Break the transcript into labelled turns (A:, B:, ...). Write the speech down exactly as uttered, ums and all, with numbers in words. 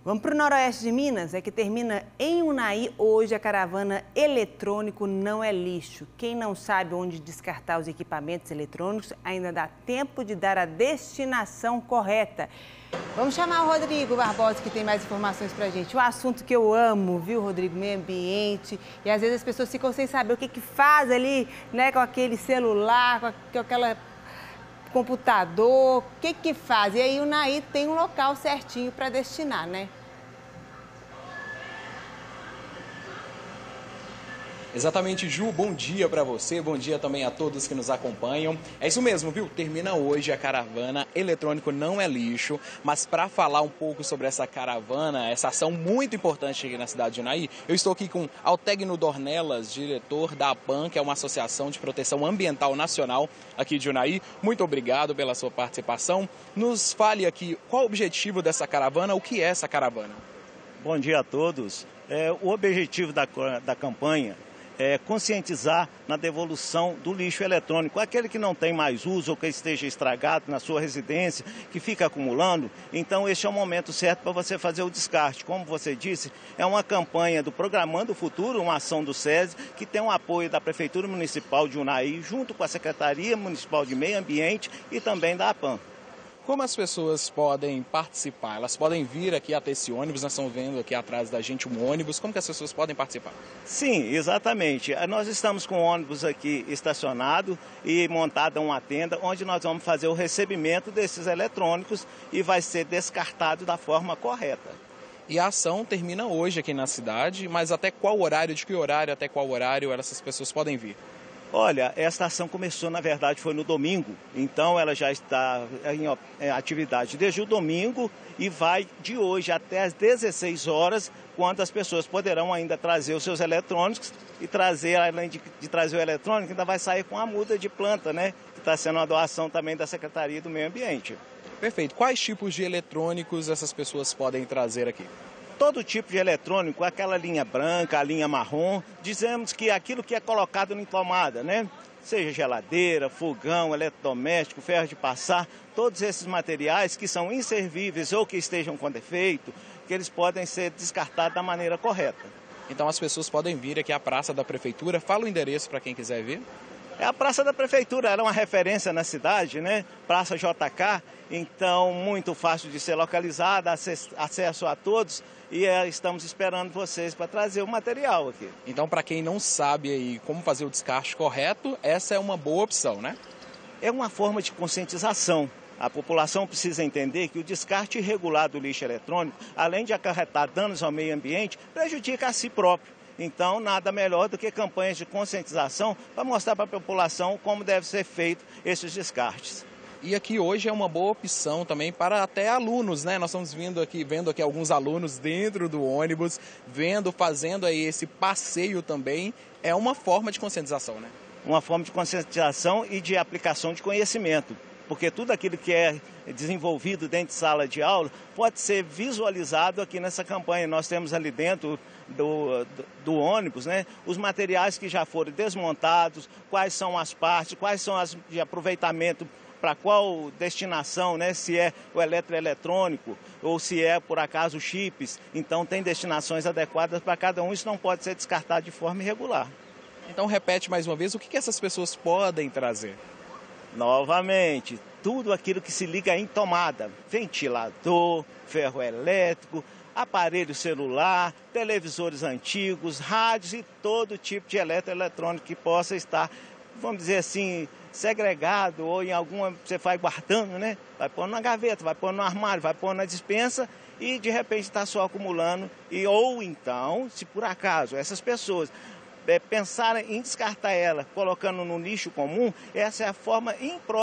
A: Vamos para o noroeste de Minas, é que termina em Unai hoje a caravana Eletrônico Não é Lixo. Quem não sabe onde descartar os equipamentos eletrônicos, ainda dá tempo de dar a destinação correta. Vamos chamar o Rodrigo Barbosa, que tem mais informações para a gente. O assunto que eu amo, viu, Rodrigo? Meio ambiente. E às vezes as pessoas ficam sem saber o que que faz ali, né, com aquele celular, com aquela computador, o que que faz? E aí o Unai tem um local certinho para destinar, né?
B: Exatamente, Ju, bom dia para você, bom dia também a todos que nos acompanham. É isso mesmo, viu? Termina hoje a caravana Eletrônico Não é Lixo, mas para falar um pouco sobre essa caravana, essa ação muito importante aqui na cidade de Unai, eu estou aqui com Altegno Dornelas, diretor da APAN, que é uma associação de proteção ambiental nacional aqui de Unai. Muito obrigado pela sua participação. Nos fale aqui qual o objetivo dessa caravana, o que é essa caravana?
C: Bom dia a todos. É, o objetivo da, da campanha é conscientizar na devolução do lixo eletrônico, aquele que não tem mais uso ou que esteja estragado na sua residência, que fica acumulando. Então este é o momento certo para você fazer o descarte. Como você disse, é uma campanha do Programando o Futuro, uma ação do SESI, que tem o apoio da Prefeitura Municipal de Unai, junto com a Secretaria Municipal de Meio Ambiente e também da APAN.
B: Como as pessoas podem participar? Elas podem vir aqui até esse ônibus, nós estamos vendo aqui atrás da gente um ônibus. Como que as pessoas podem participar?
C: Sim, exatamente. Nós estamos com o ônibus aqui estacionado e montada uma tenda onde nós vamos fazer o recebimento desses eletrônicos e vai ser descartado da forma correta.
B: E a ação termina hoje aqui na cidade, mas até qual horário, de que horário até qual horário essas pessoas podem vir?
C: Olha, esta ação começou, na verdade, foi no domingo, então ela já está em atividade desde o domingo e vai de hoje até às dezesseis horas, quando as pessoas poderão ainda trazer os seus eletrônicos e trazer, além de, de trazer o eletrônico, ainda vai sair com a muda de planta, né? Que está sendo uma doação também da Secretaria do Meio Ambiente.
B: Perfeito. Quais tipos de eletrônicos essas pessoas podem trazer aqui?
C: Todo tipo de eletrônico, aquela linha branca, a linha marrom, dizemos que aquilo que é colocado em tomada, né? Seja geladeira, fogão, eletrodoméstico, ferro de passar, todos esses materiais que são inservíveis ou que estejam com defeito, que eles podem ser descartados da maneira correta.
B: Então as pessoas podem vir aqui à Praça da Prefeitura. Fala o endereço para quem quiser vir.
C: É a Praça da Prefeitura, ela é uma referência na cidade, né? Praça J K, então muito fácil de ser localizada, acesso a todos. E é, estamos esperando vocês para trazer o material aqui.
B: Então, para quem não sabe aí como fazer o descarte correto, essa é uma boa opção, né?
C: É uma forma de conscientização. A população precisa entender que o descarte irregular do lixo eletrônico, além de acarretar danos ao meio ambiente, prejudica a si próprio. Então, nada melhor do que campanhas de conscientização para mostrar para a população como deve ser feito esses descartes.
B: E aqui hoje é uma boa opção também para até alunos, né? Nós estamos vindo aqui, vendo aqui alguns alunos dentro do ônibus, vendo, fazendo aí esse passeio também. É uma forma de conscientização, né?
C: Uma forma de conscientização e de aplicação de conhecimento. Porque tudo aquilo que é desenvolvido dentro de sala de aula pode ser visualizado aqui nessa campanha. Nós temos ali dentro do, do, do ônibus, né, os materiais que já foram desmontados, quais são as partes, quais são as de aproveitamento, para qual destinação, né? Se é o eletroeletrônico ou se é, por acaso, chips. Então, tem destinações adequadas para cada um, isso não pode ser descartado de forma irregular.
B: Então, repete mais uma vez, o que essas pessoas podem trazer?
C: Novamente, tudo aquilo que se liga em tomada, ventilador, ferro elétrico, aparelho celular, televisores antigos, rádios e todo tipo de eletroeletrônico que possa estar, vamos dizer assim, segregado ou em alguma, você vai guardando, né? Vai pôr na gaveta, vai pôr no armário, vai pôr na despensa e de repente está só acumulando. E, ou então, se por acaso essas pessoas é, pensarem em descartar ela colocando no lixo comum, essa é a forma imprópria